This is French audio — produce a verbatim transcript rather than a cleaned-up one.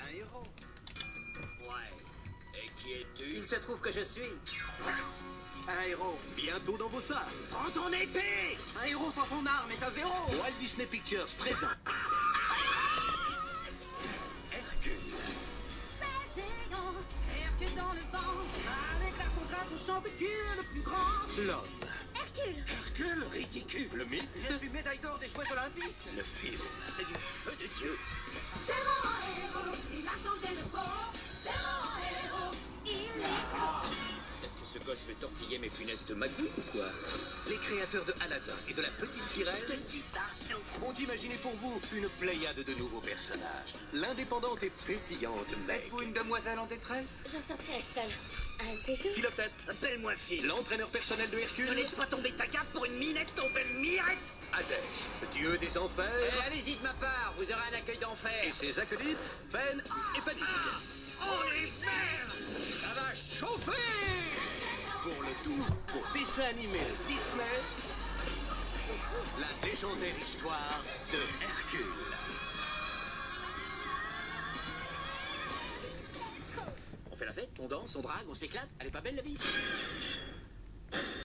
un héros. Ouais. Et qui es-tu? Il se trouve que je suis un héros. Bientôt dans vos salles. Prends ton épée. Un héros sans son arme est un zéro. Walt Disney Pictures présent. Hercule. C'est géant, Hercule dans le vent. Avec la son grâce, on chante qu'il est le plus grand. L'homme. Hercule, Hercule. Ridicule. Le mythe. Je suis médaille d'or des Jeux Olympiques. Le film. C'est du feu de Dieu. c'est mon héros, il a changé le rôle. C'est mon héros, il est grand. Est-ce que ce gosse fait torpiller mes funestes magouilles ou quoi? Les créateurs de Aladdin et de la petite sirène ont imaginé pour vous une pléiade de nouveaux personnages. L'indépendante et pétillante Meg. Êtes-vous une demoiselle en détresse? Je sortirai seule. Un de ces jours. Philopète. Appelle-moi Phil. L'entraîneur personnel de Hercule. Ne laisse pas tomber ta cape pour une minette, ton belle mirette. Hadès, dieu des enfers. Eh, allez-y de ma part, vous aurez un accueil d'enfer. Et ses acolytes, Ben et Panique. On les fait. Ça va chauffer. Pour le tout, pour dessin animé Disney, la légendaire histoire de Hercule. On fait la fête, on danse, on drague, on s'éclate. Elle est pas belle la vie?